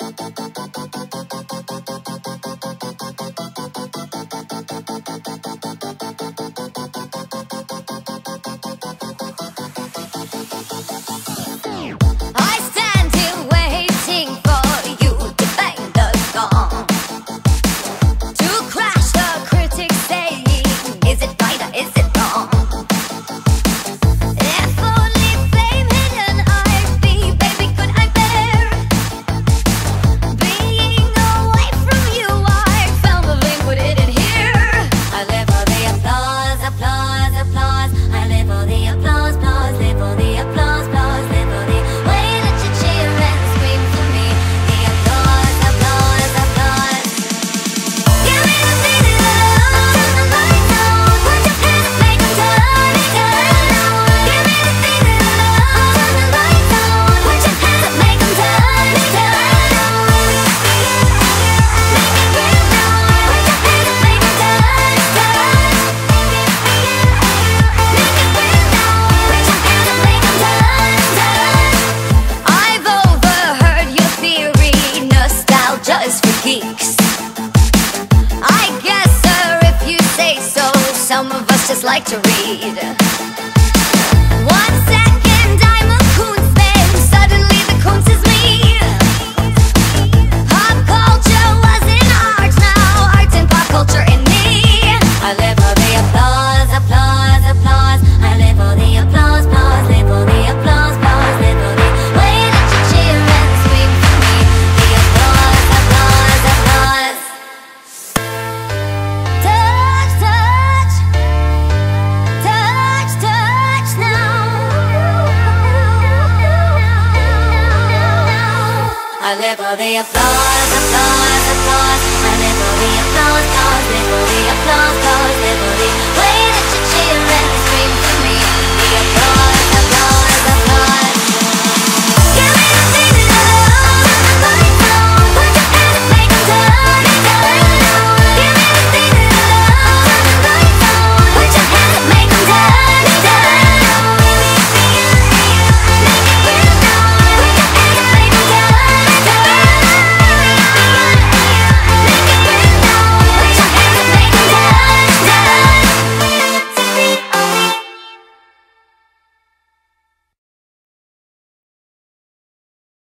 Some of us just like to read. 1 second I'm a Kunz fan, suddenly the Kunz is me. Pop culture was in art, now art's in pop culture in me. I live for the applause, applause, applause. I live for the applause, applause, live for the applause, applause, live for the way that you cheer and scream for me. The applause, applause, applause. Touch, touch, touch, touch now. I live for the applause, applause, applause. I live for the applause, applause, live for the applause, applause, live for the